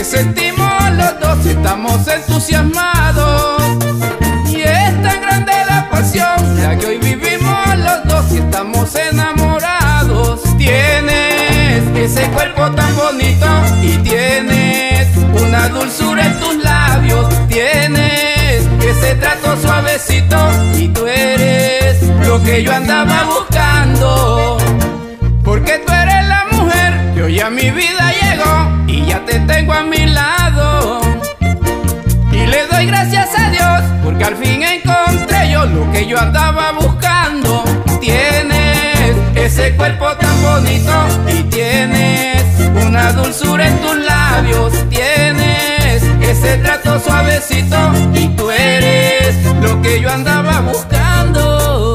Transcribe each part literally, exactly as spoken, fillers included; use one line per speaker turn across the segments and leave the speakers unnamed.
que sentimos los dos, estamos entusiasmados. Y es tan grande la pasión, la que hoy vivimos los dos y estamos enamorados. Tienes ese cuerpo tan bonito y tienes una dulzura en tus labios. Tienes ese trato suavecito y tú eres lo que yo andaba buscando. Porque tú eres la mujer que hoy a mi vida llegó y ya te tengo a mi lado. Y le doy gracias a Dios porque al fin encontré yo lo que yo andaba buscando. Tienes ese cuerpo tan bonito y tienes una dulzura en tus labios. Tienes ese trato suavecito y tú eres lo que yo andaba buscando.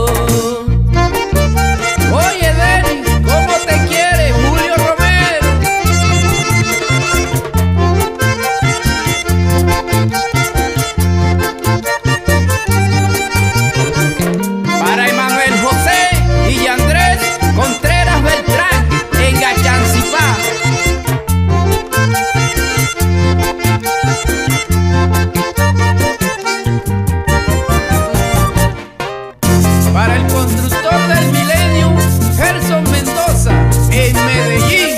Oye, Denny, ¿cómo te quiere Julio Romero? Para Emanuel José y Andrés Contreras Beltrán en Gachancipá. Para el constructor del milenio, Gerson Mendoza en Medellín.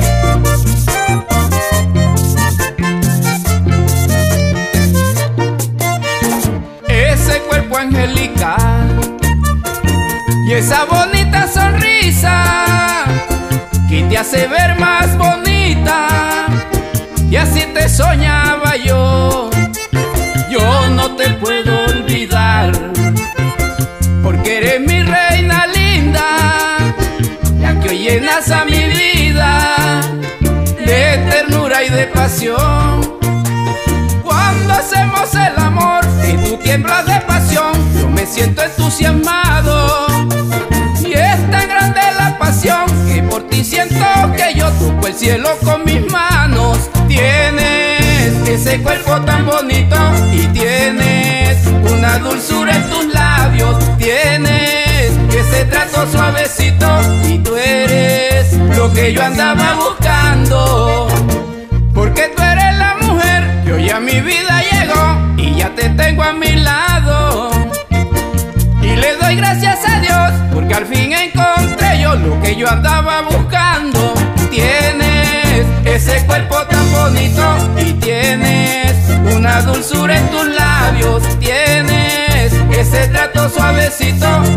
Ese cuerpo angelical y esa bonita sonrisa que te hace ver más bonita, y así te soñaba yo. Yo no te puedo olvidar porque eres mi reina linda, la que hoy llenas a mi vida de ternura y de pasión. Cuando hacemos el amor y tú tiemblas de pasión, yo me siento entusiasmado. Y es tan grande la pasión que por ti siento que yo toco el cielo con mis manos. Tienes ese cuerpo tan bonito y tienes una dulzura en tus labios. Tienes ese trato suavecito y tú eres lo que yo andaba buscando. Porque tú eres la mujer que hoy a mi vida llegó y ya te tengo a mi lado. Y le doy gracias a Dios porque al fin encontré yo lo que yo andaba buscando. Tienes ese cuerpo tan bonito y tienes una dulzura en tus labios. Tienes ese trato suavecito